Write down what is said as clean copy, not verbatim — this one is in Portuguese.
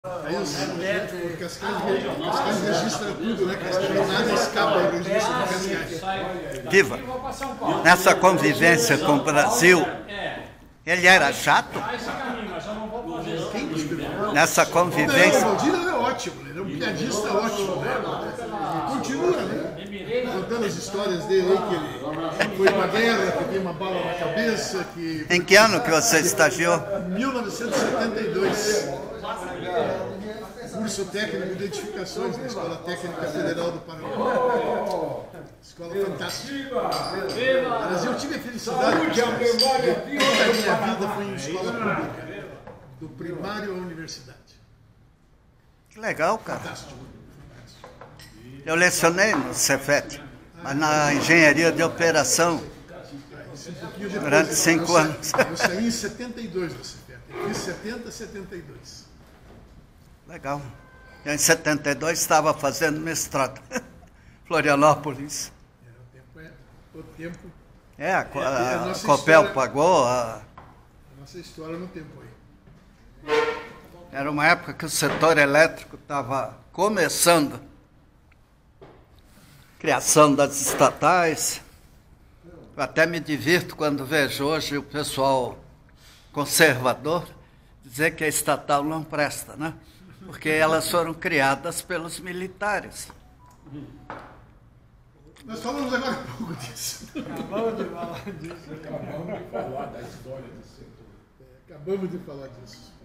Aí o Cascais registra tudo, né, Cascais? Nada escapa do registro do Cascais. Viva! Nessa convivência com o Brasil, ele era chato? Nessa convivência... Não, o Valdir é ótimo, ele é um piadista ótimo, né? E continua, né? Contando as histórias dele aí, que ele foi pra guerra, que tem uma bala na cabeça, que... Em que ano que você estagiou? 1972. Curso técnico de edificações na Escola Técnica Federal do Paraná. Escola fantástica. Mas eu tive a felicidade de toda a minha vida foi em escola pública, do primário à universidade. Que legal, cara. Fantástico. Eu lecionei no Cefet, mas na engenharia de operação, durante 5 anos. Eu saí em 72 do Cefet. Eu fiz 70, 72. Legal. Eu, em 72, estava fazendo mestrado. Florianópolis. O tempo. A Copel pagou. A nossa história no tempo aí. Era uma época que o setor elétrico estava começando. Criação das estatais. Eu até me divirto quando vejo hoje o pessoal conservador dizer que a estatal não presta, né? Porque elas foram criadas pelos militares. Nós falamos agora um pouco disso. Acabamos de falar disso. Acabamos de falar da história do setor. Acabamos de falar disso.